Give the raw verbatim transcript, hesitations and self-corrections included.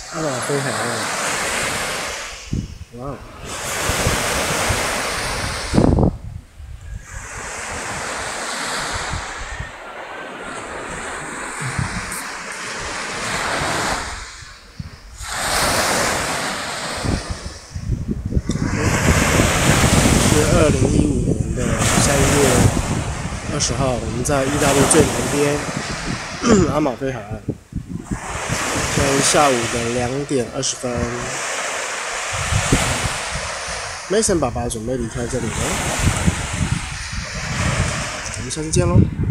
阿马菲海岸，哇！是二零一五年的三月二十号，我们在意大利最南边阿马菲海岸。现在下午的两点二十分 ，Mason 爸爸准备离开这里了，我们下次见喽。